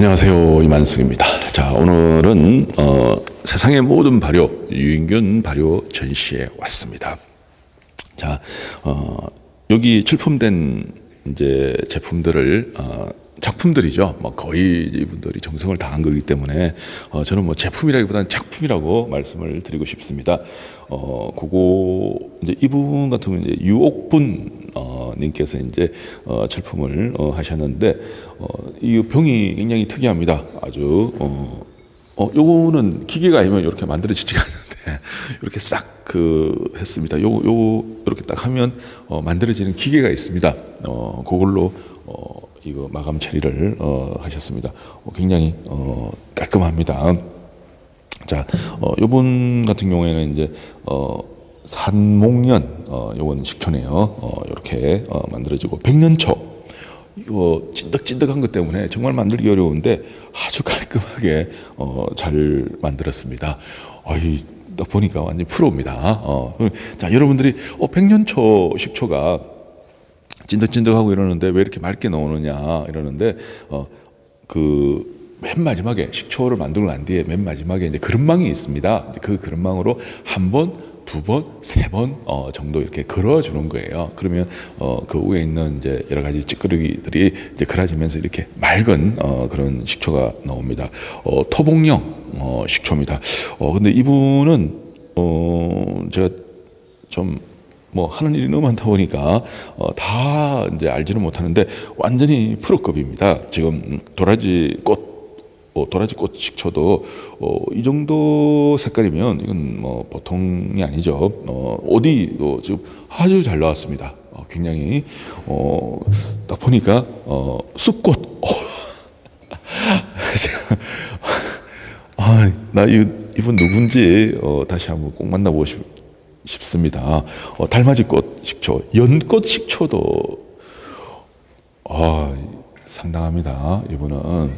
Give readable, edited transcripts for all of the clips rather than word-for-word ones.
안녕하세요, 이만승입니다. 자, 오늘은 세상의 모든 발효, 유인균 발효 전시에 왔습니다. 자, 여기 출품된 이제 제품들을 작품들이죠. 뭐 거의 이분들이 정성을 다한 거기 때문에 저는 뭐 제품이라기보다는 작품이라고 말씀을 드리고 싶습니다. 그거 이제 이분 같은 경우는 이제 유옥분 님께서 이제 출품을 하셨는데 이 병이 굉장히 특이합니다. 아주 요거는 기계가 아니면 이렇게 만들어지지가 않는데 이렇게 싹 했습니다. 요거 이렇게 딱 하면 만들어지는 기계가 있습니다. 그걸로 이거 마감 처리를 하셨습니다. 굉장히 깔끔합니다. 자, 요분 같은 경우에는 이제 산목련 요건 식초네요. 이렇게 만들어지고 백년초 이거 찐득찐득한 것 때문에 정말 만들기 어려운데 아주 깔끔하게 잘 만들었습니다. 딱 보니까 완전 프로입니다. 자, 여러분들이 백년초 식초가 찐득찐득하고 이러는데 왜 이렇게 맑게 나오느냐 이러는데 맨 마지막에 식초를 만들고 난 뒤에 맨 마지막에 이제 그릇망이 있습니다. 그 그릇망으로 한 번, 두 번, 세 번 정도 이렇게 걸어주는 거예요. 그러면 그 위에 있는 이제 여러 가지 찌끄러기들이 이제 갈아지면서 이렇게 맑은 그런 식초가 나옵니다. 토복령 식초입니다. 근데 이분은 제가 좀 하는 일이 너무 많다 보니까 다 이제 알지는 못하는데 완전히 프로급입니다. 지금 도라지꽃 식초도 이 정도 색깔이면 이건 보통이 아니죠. 어디도 지금 아주 잘 나왔습니다. 굉장히 딱 보니까 쑥꽃 나 이분 누군지 다시 한번 꼭 만나보고 싶습니다. 달맞이꽃 식초, 연꽃 식초도 상당합니다. 이분은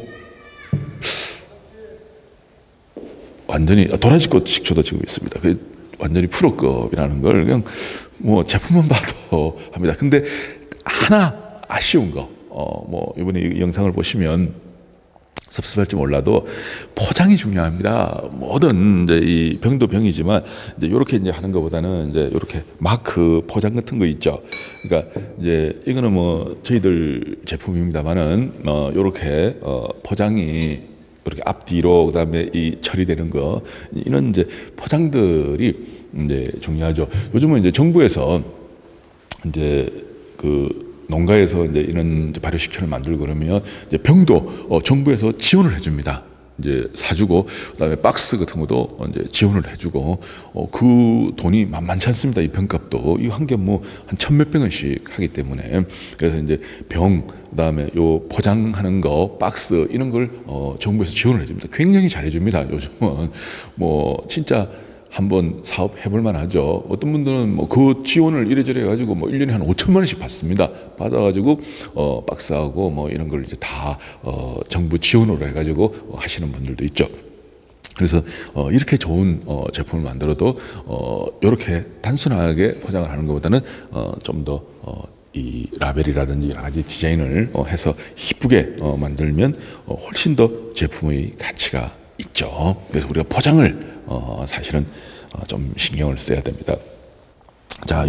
완전히 도라지꽃 식초도 지금 있습니다. 완전히 프로급이라는 걸 그냥 제품만 봐도 합니다. 근데 하나 아쉬운 거, 이번에 이 영상을 보시면 섭섭할지 몰라도 포장이 중요합니다. 뭐든 이제 이 병도 병이지만 이제 이렇게 이제 하는 것보다는 이제 이렇게 마크 포장 같은 거 있죠. 그러니까 이제 이거는 저희들 제품입니다만은 이렇게 포장이 이렇게 앞뒤로 그다음에 이 처리되는 거 이런 이제 포장들이 이제 중요하죠. 요즘은 이제 정부에서 이제 농가에서 이제 이런 발효식초를 만들고 그러면 이제 병도 정부에서 지원을 해줍니다. 이제 사주고 그다음에 박스 같은 것도 이제 지원을 해주고 그 돈이 만만치 않습니다. 이 병값도 이 한 개 한 1,000몇 병 원씩 하기 때문에 그래서 이제 병 그다음에 요 포장하는 거 박스 이런 걸 정부에서 지원을 해줍니다. 굉장히 잘해줍니다. 요즘은 진짜 한번 사업 해볼 만하죠. 어떤 분들은 그 지원을 이래저래 해가지고 1년에 한 5천만 원씩 받습니다. 받아가지고 박스하고 이런 걸 이제 다 정부 지원으로 해가지고 하시는 분들도 있죠. 그래서 이렇게 좋은 제품을 만들어도 이렇게 단순하게 포장을 하는 것보다는 좀 더 이 라벨이라든지 여러 가지 디자인을 해서 이쁘게 만들면 훨씬 더 제품의 가치가 있죠. 그래서 우리가 포장을 사실은 좀 신경을 써야 됩니다. 자,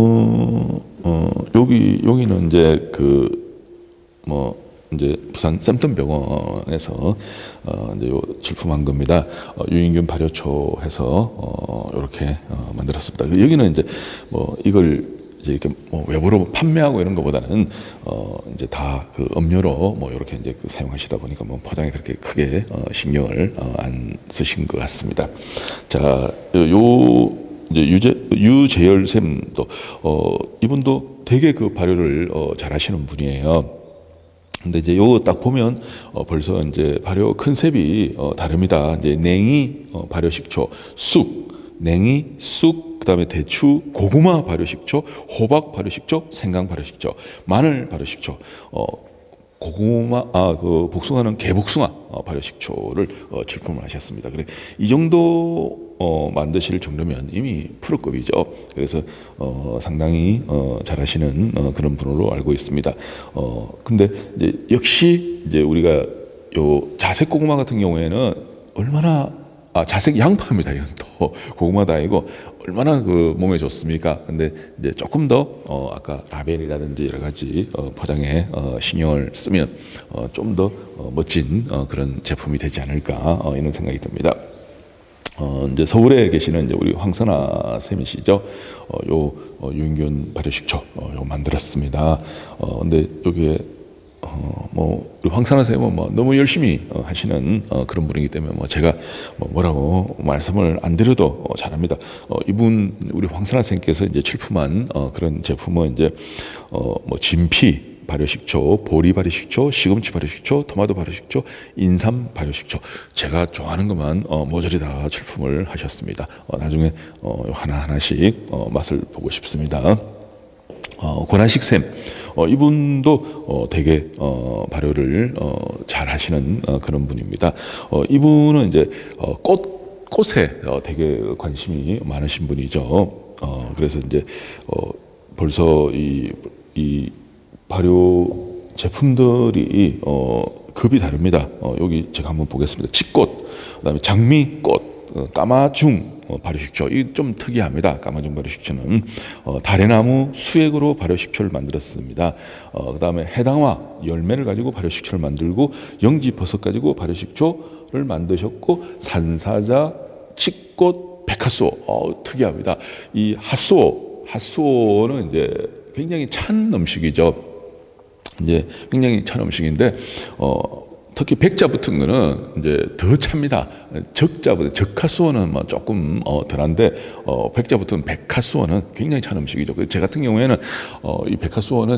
여기는 이제 이제 부산 샘턴병원에서 이제 출품한 겁니다. 유인균 발효초 해서 이렇게 만들었습니다. 여기는 이제 이걸 이제 이렇게 외부로 판매하고 이런 것보다는 이제 다 음료로 이렇게 이제 사용하시다 보니까 포장에 그렇게 크게 신경을 안 쓰신 것 같습니다. 자, 이제 유재열 쌤도 이분도 되게 발효를 잘하시는 분이에요. 근데 이제 요거 딱 보면 벌써 이제 발효 컨셉이 다릅니다. 이제 냉이 발효식초, 냉이, 쑥, 그다음에 대추, 고구마 발효식초, 호박 발효식초, 생강 발효식초, 마늘 발효식초, 고구마, 복숭아는 개복숭아 발효식초를 출품을 하셨습니다. 그래 이 정도 만드실 정도면 이미 프로급이죠. 그래서 상당히 잘하시는 그런 분으로 알고 있습니다. 근데 이제 역시 이제 우리가 요 자색 고구마 같은 경우에는 얼마나 자색 양파입니다. 이건 또 고구마도 아니고 얼마나 그 몸에 좋습니까? 근데 이제 조금 더 아까 라벨이라든지 여러 가지 포장에 신경을 쓰면 좀 더 멋진 그런 제품이 되지 않을까 이런 생각이 듭니다. 이제 서울에 계시는 이제 우리 황선아 쌤이시죠. 요 유인균 발효식초 요 만들었습니다. 근데 여기에 뭐 우리 황선아 쌤은 뭐 너무 열심히 하시는 그런 분이기 때문에 뭐 제가 뭐라고 말씀을 안 드려도 잘합니다. 이분 우리 황선아 쌤께서 이제 출품한 그런 제품은 이제 뭐 진피 발효식초, 보리 발효식초, 시금치 발효식초, 토마토 발효식초, 인삼 발효식초, 제가 좋아하는 것만 모조리 다 출품을 하셨습니다. 나중에 하나하나씩 맛을 보고 싶습니다. 권한식 쌤, 이분도 되게 발효를 잘 하시는 그런 분입니다. 이분은 이제 꽃에 되게 관심이 많으신 분이죠. 그래서 이제 벌써 이 발효 제품들이 급이 다릅니다. 여기 제가 한번 보겠습니다. 치꽃, 그다음에 장미꽃, 까마중 발효식초, 이 좀 특이합니다. 까마중 발효식초는 다래나무 수액으로 발효식초를 만들었습니다. 그다음에 해당화 열매를 가지고 발효식초를 만들고 영지버섯 가지고 발효식초를 만드셨고 산사자, 치꽃, 백화소, 특이합니다. 이 핫소는 이제 굉장히 찬 음식이죠. 이제 굉장히 찬 음식인데 특히 백자 붙은 거는 이제 더 찹니다. 적하수원은 뭐 조금 덜한데 백자 붙은 백하수원은 굉장히 찬 음식이죠. 제 같은 경우에는 이 백하수원은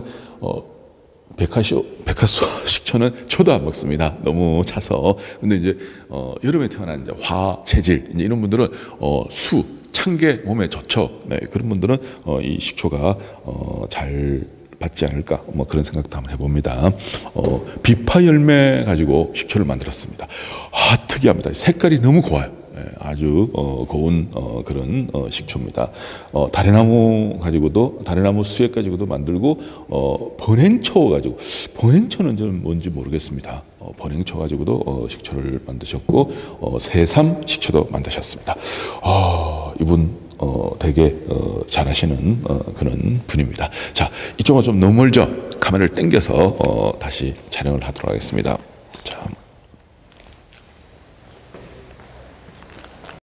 백화수 식초는 저도 안 먹습니다. 너무 차서. 근데 이제 여름에 태어난 이제 화 체질 이제 이런 분들은 찬 게 몸에 좋죠. 네, 그런 분들은 이 식초가 잘 받지 않을까 뭐 그런 생각도 한번 해봅니다. 비파 열매 가지고 식초를 만들었습니다. 특이합니다. 색깔이 너무 고와요. 네, 아주 고운 그런 식초입니다. 다래나무 수액 가지고도 만들고 번행초 가지고, 번행초는 저는 뭔지 모르겠습니다. 번행초 가지고도 식초를 만드셨고 새삼 식초도 만드셨습니다. 이분 되게 잘하시는 그런 분입니다. 자, 이쪽은 좀 너무 멀죠? 카메라를 당겨서 다시 촬영을 하도록 하겠습니다. 자.